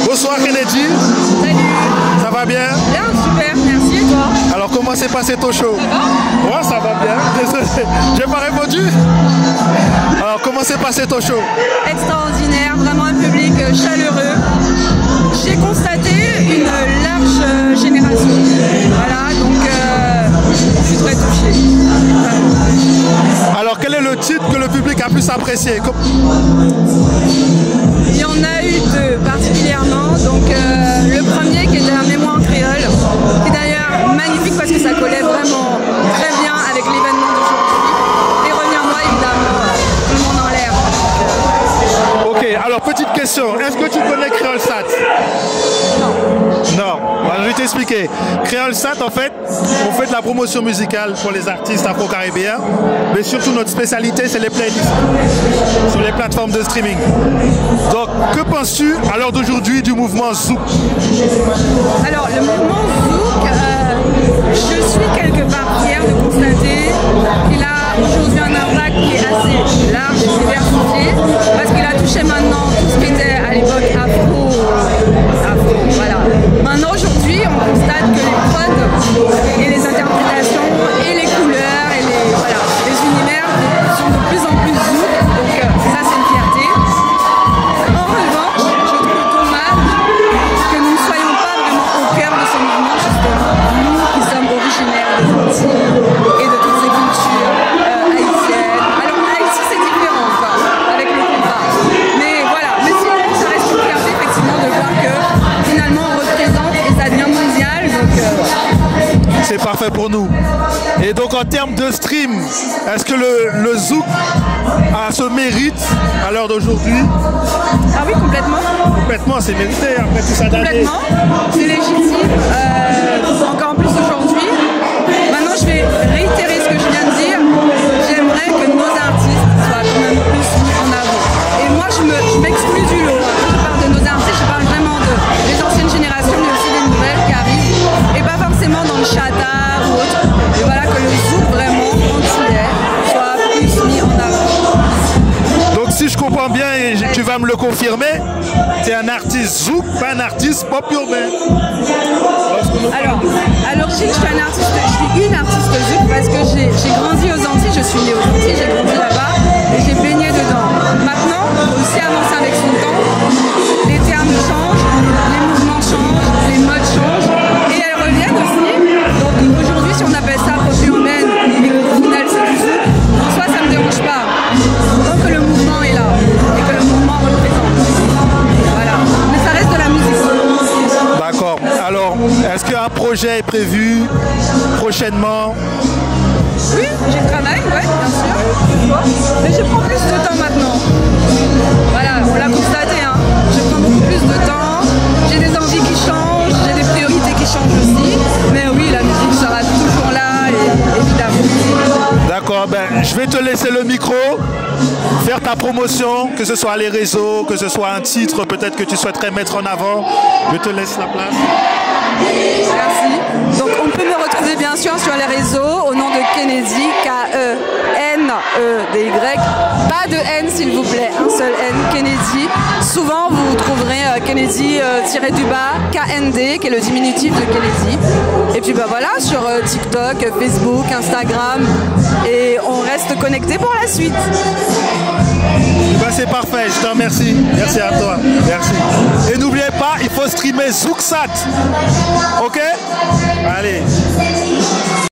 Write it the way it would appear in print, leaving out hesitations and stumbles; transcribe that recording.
Bonsoir Kennedy. Salut. Ça va bien? Bien, super, merci et toi? Alors comment s'est passé ton show? Ça va? Ouais, ça va bien. Désolé, j'ai pas répondu. Alors comment s'est passé ton show? Extraordinaire, vraiment un public chaleureux. J'ai constaté une large génération. Voilà, donc je suis très touchée. Alors quel est le titre que le public a plus apprécié? Il y en a eu deux particulièrement. Donc le premier qui était un mémoire en créole, qui est d'ailleurs magnifique parce que ça collait vraiment très bien avec l'événement d'aujourd'hui. Et reviens-moi évidemment, tout le monde en l'air. Ok, alors petite question, est-ce que tu connais Créolsat? Non, je vais t'expliquer. Créolsat, en fait, on fait de la promotion musicale pour les artistes afro-caribéens, mais surtout notre spécialité, c'est les playlists sur les plateformes de streaming. Donc, que penses-tu à l'heure d'aujourd'hui du mouvement Zouk? Alors, le mouvement Zouk, je suis quelque part fière de constater qu'il a aujourd'hui un impact qui est assez large et diversifié, parce qu'il a touché maintenant tout ce qui était à l'époque afro, voilà. Maintenant, aujourd'hui, on constate que les prods et les interprétations et les couleurs et les univers sont de plus en plus zouk, donc ça c'est une fierté. En revanche, je trouve dommage que nous ne soyons pas vraiment au cœur de ce mouvement, justement, nous qui sommes originaires des Antilles et de toutes ces cultures haïtiennes. Alors Haïti c'est différent quoi, avec le compas, mais voilà, mais sinon ça reste une fierté effectivement de voir que finalement on représente et ça devient mondial, donc C'est parfait pour nous. Et donc en termes de stream, est-ce que le Zouk a ce mérite à l'heure d'aujourd'hui? Ah oui, complètement. Complètement, c'est mérité après tout ça d'années. Complètement, c'est légitime, encore plus aujourd'hui. Maintenant, je vais réitérer ce que je viens de dire. J'aimerais que nos artistes soient quand même plus mis en avant. Et moi, je m'exclus du lot. Quand je parle de nos artistes, je parle vraiment des anciennes générations, mais aussi des nouvelles qui arrivent. Et pas forcément dans le chata ou autre. Mais voilà, que le zouk vraiment antillais soit plus mis en avant. Donc si je comprends bien, et tu vas me le confirmer, tu es un artiste zouk, pas un artiste pop urbain. Alors, à l'origine, je suis une artiste zouk parce que j'ai grandi aux Antilles, je suis née aux Antilles, j'ai grandi là-bas et j'ai baigné dedans. Maintenant, il faut aussi avancer avec son temps. Les termes changent, les mouvements changent, les modes changent et elles reviennent aussi. Donc aujourd'hui, si on appelle ça pop urbaine et qu'au final c'est du zouk, en soi ça ne me dérange pas. Tant que le mouvement est là et que le mouvement représente. Voilà. Mais ça reste de la musique. D'accord. Alors, est-ce qu'un projet est prévu prochainement? Oui, j'y travaille, ouais, bien sûr. Mais je prends plus de temps maintenant. Voilà, on l'a constaté, hein. Je prends beaucoup plus de temps. J'ai des envies qui changent, j'ai des priorités qui changent aussi. Mais oui, la musique sera toujours là, et évidemment. D'accord, ben, je vais te laisser le micro, faire ta promotion, que ce soit les réseaux, que ce soit un titre peut-être que tu souhaiterais mettre en avant. Je te laisse la place. Merci. Donc on peut me retrouver bien sûr sur les réseaux au nom de Kennedy, K-E-N-E-D-Y. Pas de N s'il vous plaît, un seul N, Kennedy. Souvent vous trouverez Kennedy-du-bas, KND, qui est le diminutif de Kennedy. Et puis bah voilà, sur TikTok, Facebook, Instagram. Et on reste connecté pour la suite. Ben, c'est parfait, je te remercie. Merci à toi. Merci. Et n'oubliez pas, il faut streamer Zouksat. Ok? Allez.